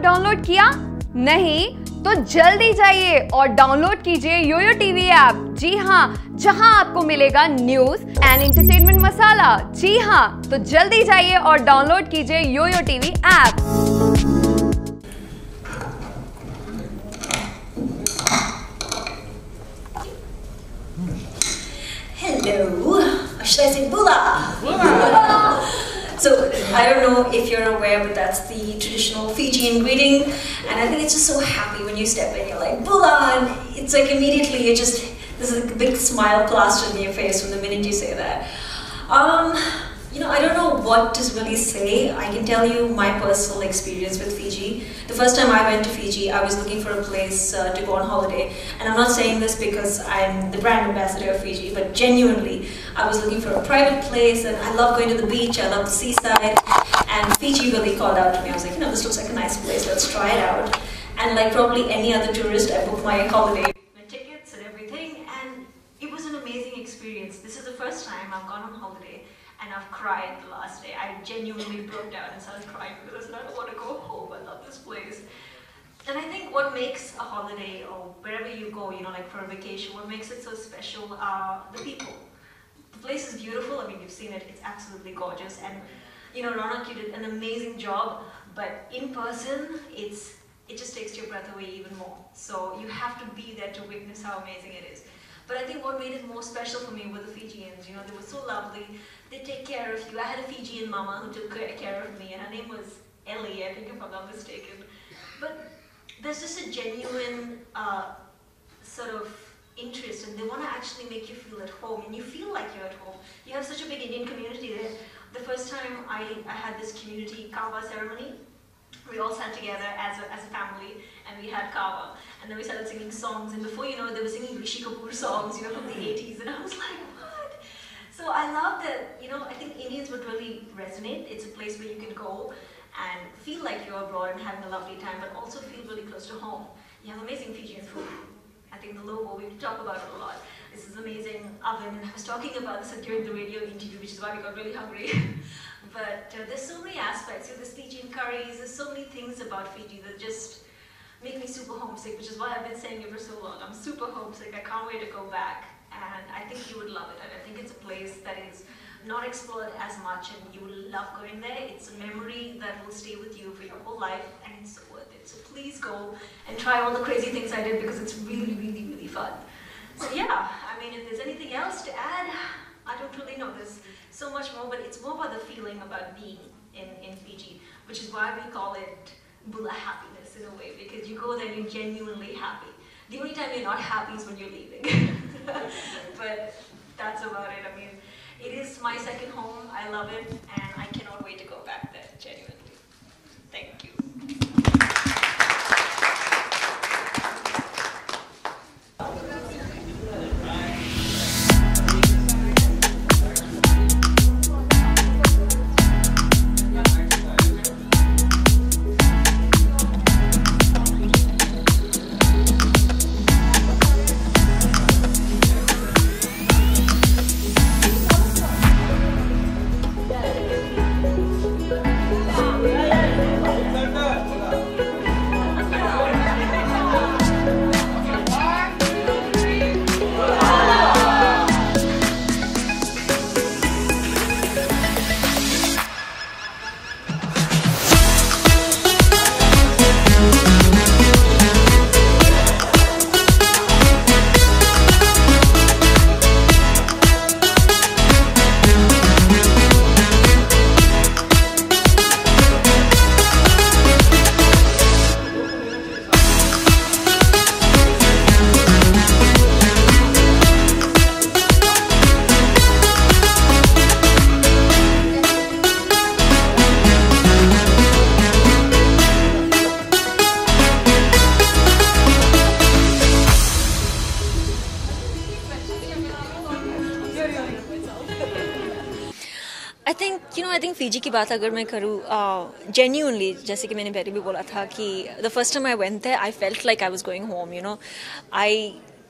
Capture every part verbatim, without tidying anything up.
Download किया? नहीं तो जल्दी जाइए और डाउनलोड कीजिए योयो टीवी ऐप। जी हाँ, जहां आपको मिलेगा न्यूज एंड एंटरटेनमेंट मसाला। जी हाँ, तो जल्दी जाइए और डाउनलोड कीजिए YoYo TV app. Hello, or should I say Bula? Bula. So, I don't know if you're aware, but that's the traditional Fijian greeting, and I think it's just so happy when you step in, you're like, Bula, and it's like immediately you just, there's a big smile plastered in your face from the minute you say that. Um, you know, I don't know what to really say. I can tell you my personal experience with Fiji. The first time I went to Fiji, I was looking for a place uh, to go on holiday, and I'm not saying this because I'm the brand ambassador of Fiji, but genuinely, I was looking for a private place, and I love going to the beach, I love the seaside, and Fiji really called out to me. I was like, you know, this looks like a nice place, let's try it out. And like probably any other tourist, I booked my holiday, my tickets and everything, and it was an amazing experience. This is the first time I've gone on holiday, and I've cried the last day. I genuinely broke down and started crying because I said, I don't want to go home, I love this place. And I think what makes a holiday, or wherever you go, you know, like for a vacation, what makes it so special are the people. The place is beautiful, I mean, you've seen it, it's absolutely gorgeous, and you know, Ronak, you did an amazing job, but in person, it's it just takes your breath away even more. So you have to be there to witness how amazing it is. But I think what made it more special for me were the Fijians. You know, they were so lovely. They take care of you. I had a Fijian mama who took care of me, and her name was Ellie, I think if I'm not mistaken. But there's just a genuine uh, sort of interest, and they want to actually make you feel at home, and you feel like you're at home. You have such a big Indian community there. The first time I, I had this community kava ceremony, we all sat together as a, as a family, and we had kava, and then we started singing songs, and before you know it, they were singing Rishi Kapoor songs, you know, from the eighties, and I was like, what? So I love that, you know, I think Indians would really resonate. It's a place where you can go and feel like you're abroad and having a lovely time, but also feel really close to home. You have amazing Fijian food. I think the logo, we talk about it a lot. This is amazing oven, and I was talking about this during the radio interview, which is why we got really hungry. But uh, there's so many aspects. You know, there's Fijian curries, there's so many things about Fiji that just make me super homesick, which is why I've been saying it for so long. I'm super homesick, I can't wait to go back, and I think you would love it. And I think it's a place that is not explored as much, and you will love going there. It's a memory that will stay with you for your whole life, and it's so worth it. So please go and try all the crazy things I did, because it's really, really, really fun. So yeah, I mean, if there's anything else to add, I don't really know. There's so much more, but it's more about the feeling about being in, in Fiji, which is why we call it Bula happiness in a way, because you go there and you're genuinely happy. The only time you're not happy is when you're leaving. But that's about it. I mean, it is my second home. I love it, and I cannot wait to go back there, genuinely. Thank you. I think, you know, I think Fiji की बात अगर मैं करूँ, genuinely, जैसे कि मैंने पहले भी बोला था कि the first time I went there, I felt like I was going home, you know. I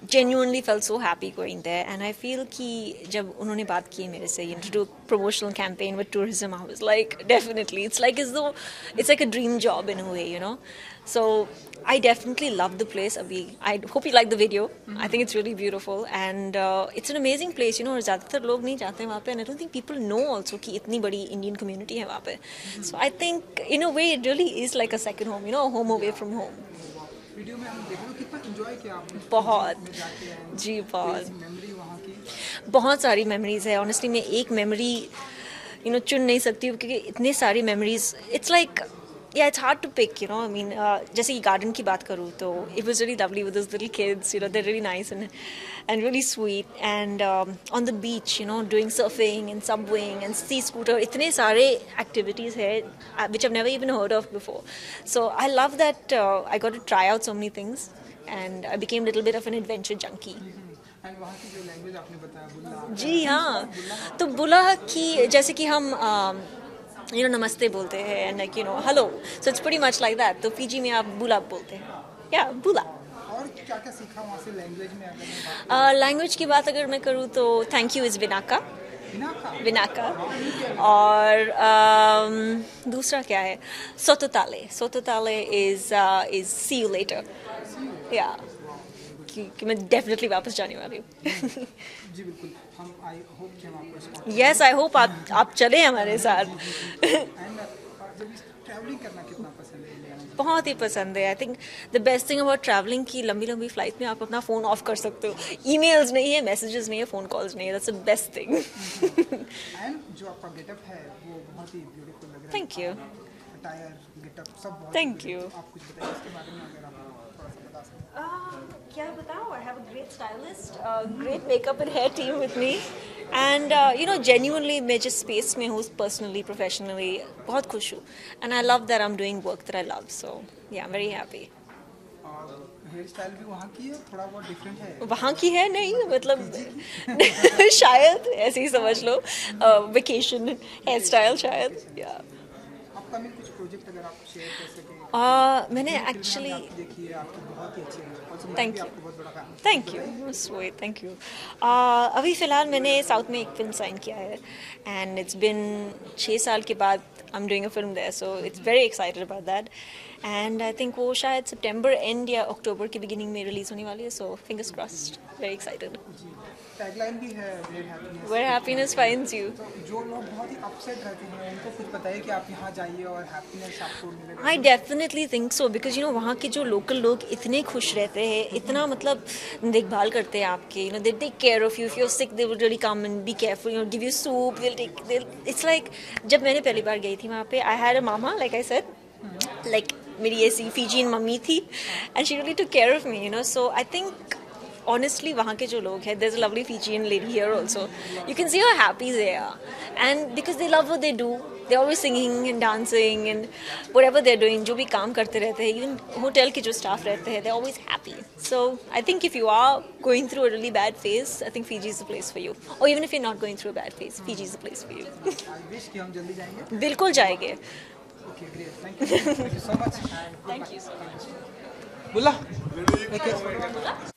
genuinely felt so happy going there, and I feel कि जब उन्होंने बात की मेरे से you know, to do a promotional campaign with tourism, I was like definitely it's like as though it's like a dream job in a way, you know. So I definitely love the place. Abhi, I hope you like the video. Mm-hmm. I think it's really beautiful and uh, it's an amazing place, you know. और ज़्यादातर लोग नहीं जाते हैं वहाँ पे, and I don't think people know also कि इतनी बड़ी Indian community है वहाँ पे. Mm-hmm. So I think in a way it really is like a second home, you know, a home away from home. Video में हम देख रहे हो कितना एंजॉय किया आपने. बहुत जी बहुत मेमोरी वहाँ की बहुत सारी मेमोरीज है. ऑनेस्टली मैं एक मेमोरी यू नो चुन नहीं सकती हूँ क्योंकि इतने सारी memories. It's like yeah it's hard to pick, you know. I mean uh, जैसे कि गार्डन की बात करूँ तो it was really lovely with those little kids, you know. They're really nice and and really sweet. And um, on the beach, you know, doing surfing and subwaying and sea scooter, इतने सारे activities है which I've never even heard of before. So I love that uh, I got to try out so many things and I became a little bit of an adventure junkie. And वहाँ की जो language आपने बताया बुल्ला. जी हाँ, तो बुला की जैसे कि हम uh, you know नमस्ते बोलते हैं and like you know hello, so it's pretty much like that. तो फीजी में आप बुला बोलते हैं. yeah बुला. और क्या क्या सीखा वहाँ से लैंग्वेज में अगर लैंग्वेज uh, की बात अगर मैं करूँ तो थैंक यू इज़ विनाका. विनाका विनाका. और um, दूसरा क्या है सोतोताले. सोतोताले is is see you later. या कि मैं डेफिनेटली वापस जाने वाली हूँ. जी बिल्कुल. हम आई होप कि हम आपको यस आई होप आप आप चले हमारे साथ. एंड जब ट्रैवलिंग करना कितना पसंद है इंडिया में? बहुत ही पसंद है. I think the best thing about travelling की लंबी लंबी फ्लाइट में आप अपना फ़ोन ऑफ कर सकते हो. ईमेल्स नहीं है, मैसेजेस नहीं है, फ़ोन कॉल्स नहीं है. That's the best thing. And जो आपका गेटअप है वो बहुत ही ब्यूटीफुल लग रहा है. Thank you. अटायर गेटअप सब बहुत. Thank you. आप कुछ बताइए इसके बारे में अगर आप थोड़ा सा बता सकें. क्या बताऊँ? I have a great stylist, uh, great makeup and hair team with me, and uh, you know genuinely मैं जिस space में हूँ personally, professionally बहुत खुश हूँ, and I love that I'm doing work that I love, so yeah I'm very happy. और hair style भी वहाँ की है, थोड़ा बहुत डिफरेंट है. वहाँ की है नहीं मतलब शायद ऐसे ही समझ लो. वेकेशन हेयर स्टाइल शायद. या अपकमिंग कुछ प्रोजेक्ट अगर आप शेयर कर सकें. uh, मैंने एक्चुअली देखिए आपकी बहुत ही अच्छी है. Thank you. Thank you. Sweet. Thank you. अभी फ़िलहाल मैंने साउथ में एक फिल्म साइन किया है एंड इट्स बिन छः साल के बाद I am doing a film there, so it's very excited about that. And I think वो शायद सितंबर एंड या अक्टूबर की बिगिनिंग में रिलीज़ होने वाली है, so fingers crossed. Very excited. Tagline भी है where happiness. Where happiness finds you. जो लोग बहुत ही अपसेट रहते हैं उनको कुछ बताइए कि आप यहाँ जाइए और हैप्पीनेस आपको मिलेगा. I definitely think so because you know वहाँ के जो लोकल लोग इतने खुश रहते हैं, इतना मतलब देखभाल करते हैं आपके. You know they take care of you. If you are sick they will really come and be careful, you know give you soup, will take. It's like जब मैंने पहली बार गई थी वहाँ पे I had a mama like I said, like मेरी ऐसी फीजियन मम्मी थी and she really took care of me, you know. So I think honestly वहाँ के जो लोग हैं, there's a lovely Fijian lady here also. You can see how happy they are, and because they love what they do, they're always singing and dancing and whatever they're doing, जो भी काम करते रहते हैं, even hotel के जो staff रहते हैं, they're always happy. So I think if you are going through a really bad phase, I think Fiji is the place for you. Or even if you're not going through a bad phase, Fiji is the place for you. I wish कि हम जल्दी जाएंगे. बिल्कुल जाएंगे. Okay, great. Thank you. Thank you so much. Thank you so much. बुला.